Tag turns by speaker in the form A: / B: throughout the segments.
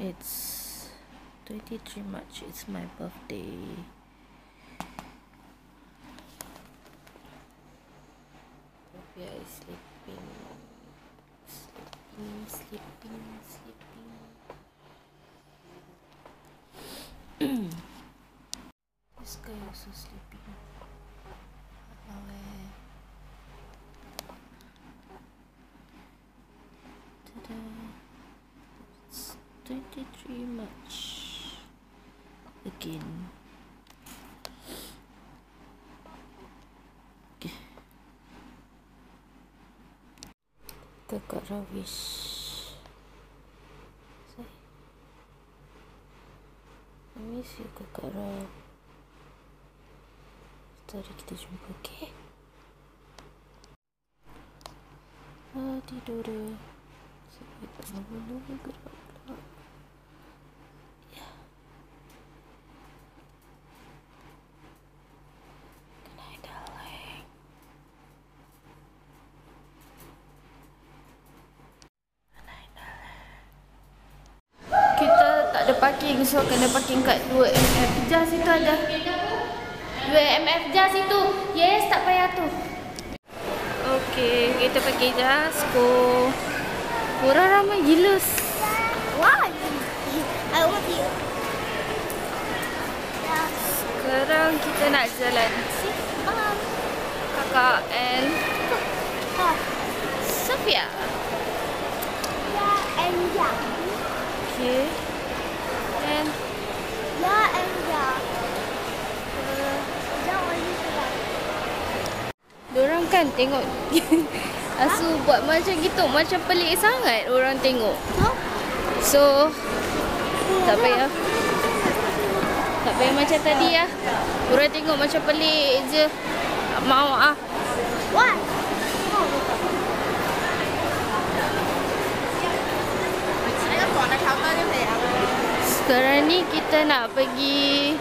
A: It's 23 March. It's my birthday. Sophia is sleeping. This guy also sleeping. Ta-da! It's 23 March again. Okay. Kakak Rawish. I miss you, Kakak Ra. Tadi kita jumpa, okay? Tidur dah. Sampai tak mahu gerak pula. Ya. Good night, darling. Good night, darling. Kita tak ada parking, so kena parking kat 2MF. Jas situ ada. 2MF jas situ. Yes, tak payah tu. Okay, kita pakai Jasko. Orang ramai gila.
B: Why? I want you.
A: Sekarang kita nak jalan. Kakak and Sophia.
B: Yeah and yeah.
A: Okay. And
B: Yeah and yeah.
A: diorang kan tengok Asu buat macam gitu, macam pelik sangat orang tengok. So tak payah macam tadi lah. Orang tengok macam pelik je. Tak mau ah.
B: What?
A: Sekarang ni kita nak pergi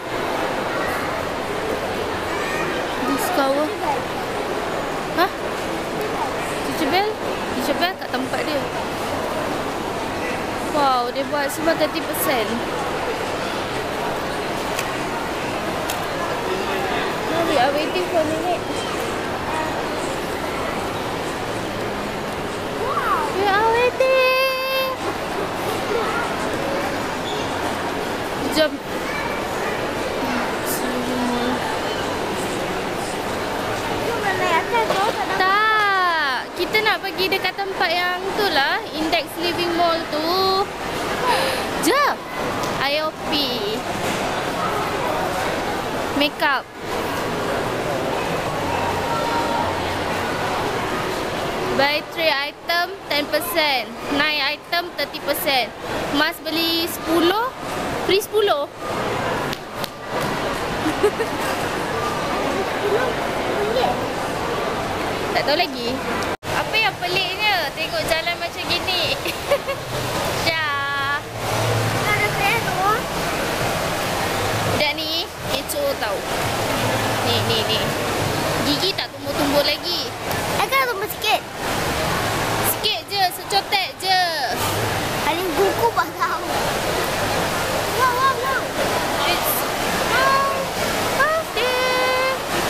A: Discover. Hah? Teacher Bell kat tempat dia. Wow, dia buat sebab 30%. We are waiting for a minute.
B: Wow.
A: We are waiting. Jom. Tak, kita nak pergi dekat tempat yang tu lah, Index Living Mall tu. Jom. IOP. Makeup. Buy 3 item 10%, 9 item 30%. Mas beli 10, free 10. Tak tahu lagi. Apa yang peliknya tengok jalan macam gini? Syah.
B: Ada saya tu.
A: Budak ni kecoh tau. Ni. Gigi tak tumbuh-tumbuh lagi.
B: Agak tumbuh sikit.
A: Sikit je, secotek je.
B: Paling kuku pasal. Wow.
A: It's my birthday.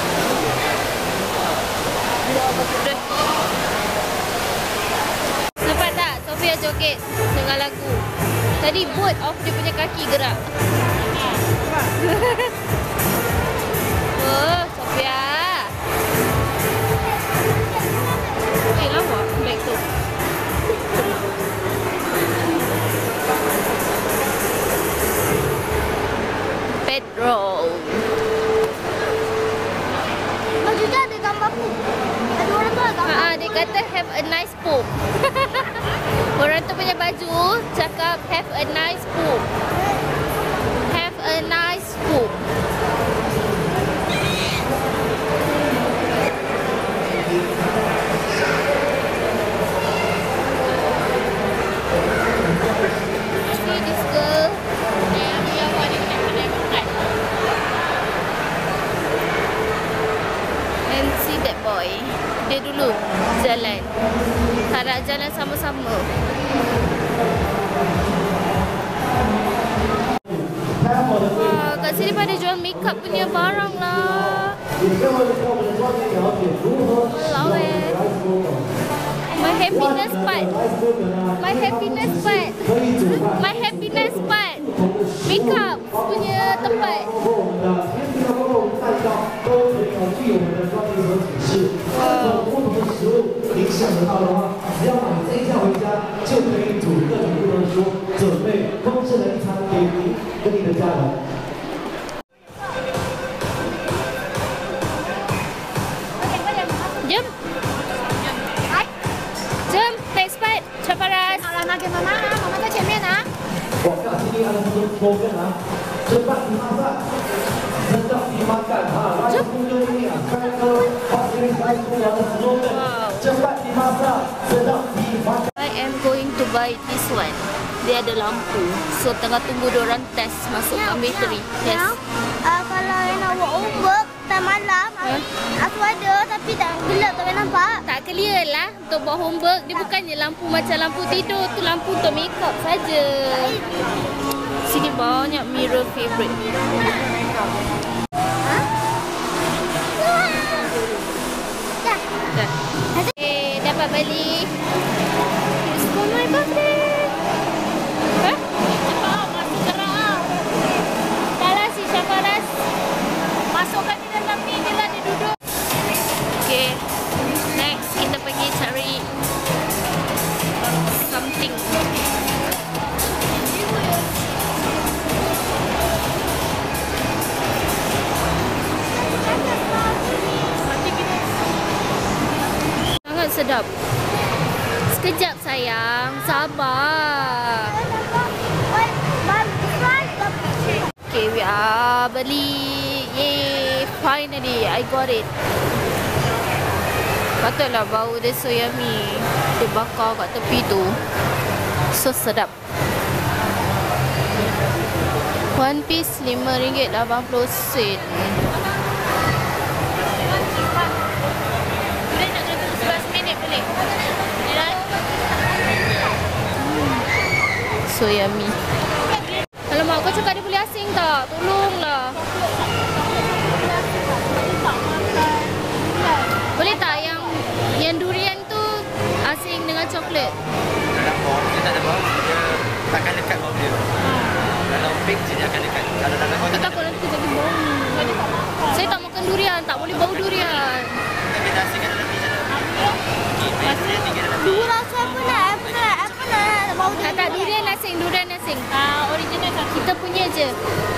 A: Nampak tak Sophia joget dengan lagu. Tadi both of dia punya kaki gerak. Oh, Sophia. Lama beg tu. Petrol.
B: Baju dia ada gambar pun. Ada orang tu ada gambar.
A: Dia kata have a nice poop. Orang tu punya baju cakap have a nice poop. Have a nice poop. See this girl. And see that boy. Dia dulu jalan. Tak nak jalan sama-sama. Wah, kat sini pada jual makeup punya barang lah. Walau My happiness part. My happiness part. My happiness part. Makeup punya tempat. Jom. Jom, next part. Cepat.
B: 好了，拿给妈妈啊，妈妈在前面拿。
C: 广告今天按照多跟啊，这半提马赛，真的提马赛啊，来公牛力啊，开车把这里来公牛的时候跟，这半提马赛，真的提马赛。
A: I am going to buy this one. Dia ada lampu. So tengah tunggu diorang test masukkan bateri. Yes.
B: Kalau yang nak buat homework time malam, aku ada tapi tak gelap tak boleh nampak.
A: Tak clear lah untuk buat homework. Dia bukannya lampu macam lampu tidur. Tu lampu untuk makeup saja. Sini banyak mirror favorite. Dah. Okay, dapat beli. It's for my birthday. Hah? Cepat masuk gerak. Dah lah si Syafaraz. Masukkan di dalam ni. Dia lah dia duduk. Okay. Next kita pergi cari something. Sangat sedap. Sekejap sayang, sabar. Okay, we are beli. Yay, finally I got it. Patutlah bau dia so yummy. Dia bakar kat tepi tu. So sedap. One piece RM5.80. Boleh nak kena tunggu 11 minit boleh? So yummy. Alamak, kau cakap dia boleh asing tak? Tolonglah. Boleh tak yang durian tu asing dengan coklat?
D: Dalam bawang dia tak ada bawang, dia takkan lekat bawang dia. Kalau pink je dia akan lekat. Kalau dalam bawang
A: Aku takut nanti kita jadi bau. Saya tak makan durian, tak boleh bau durian.
D: tapi dah asing dalam ni je lah. Okey, biasanya tinggal dalam ni.
B: Dua rasa apa nak? Apa nak bau dia?
A: Tak, durian asing, durian asing. Original tak? Kita punya je.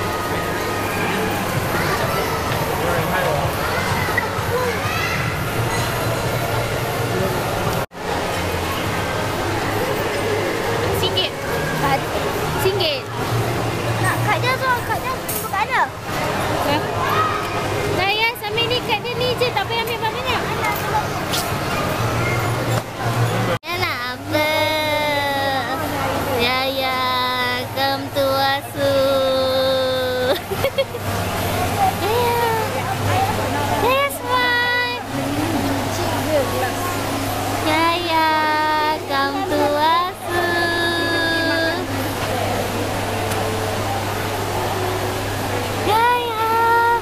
A: RM1. RM1.
B: Nak kat dia tu, kat dia. Kat dia.
A: Saya sambil ni kat dia ni je, tak payah ambil banyak-banyak. Yalah apa? Yaya, come to asu. Yaya smile. Yaya, come to asu. Yaya.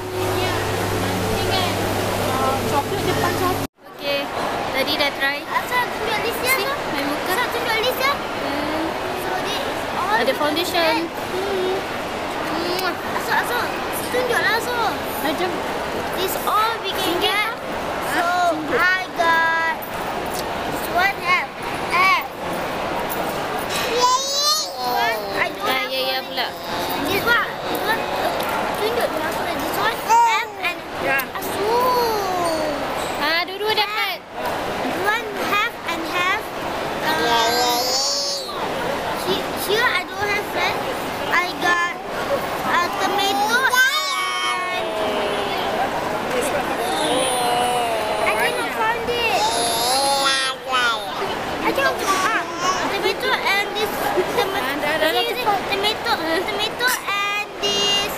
A: Coklat depan satu. Okay, tadi dah try.
B: Asal tunjuk list dia tu?
A: Main muka.
B: Asal tunjuk list dia? So this is all
A: Ada foundation.
B: Asal tunjuklah so.
A: Jom.
B: This all we can get. So I got this one have F. I don't have
A: Ya pula.
B: this one. Tunjuk dia so this one F and asu.
A: Dua-dua dapat.
B: One half and half. Here I don't have friends. I got tomato and I cannot find it. I cannot tomato and this tomato and this.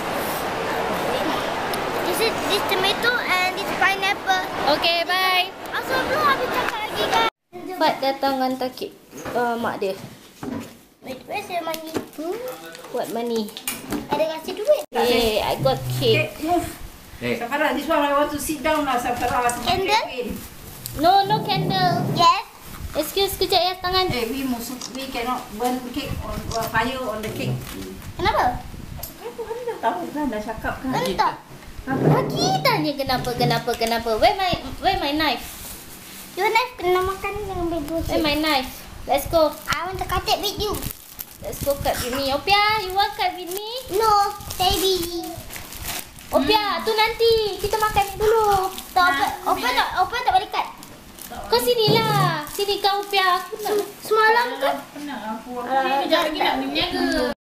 B: This tomato and this pineapple.
A: Okay, bye.
B: Asal belum habis cakap lagi kan?
A: Fat datang hantar kek mak dia.
B: Wait, where's your money?
A: What money?
B: Ada kasih duit.
A: Hey, I got cake.
E: Okay, move. Safara, this one I want to sit down lah, Safara.
B: Candle?
A: No, no candle.
B: Yes.
A: Excuse kejap ya tangan.
E: We cannot burn cake on fire on the cake.
B: Kenapa?
E: Tuhan dah tahu kan, dah cakap kan.
B: Entah.
A: Lagi tanya kenapa. Where my knife?
B: Your knife kena makan dengan bego.
A: Where my knife? Let's go.
B: I want to cut it with you.
A: Let's go cut with me. Opia, you want cut with me?
B: No, saya busy.
A: Opia, tu nanti kita makan dulu.
B: Open tak boleh cut.
A: Kau sini lah. Sini kau Opia. Aku nak.
B: Semalam kan?
E: Penat aku.
A: Kejap lagi nak berniaga.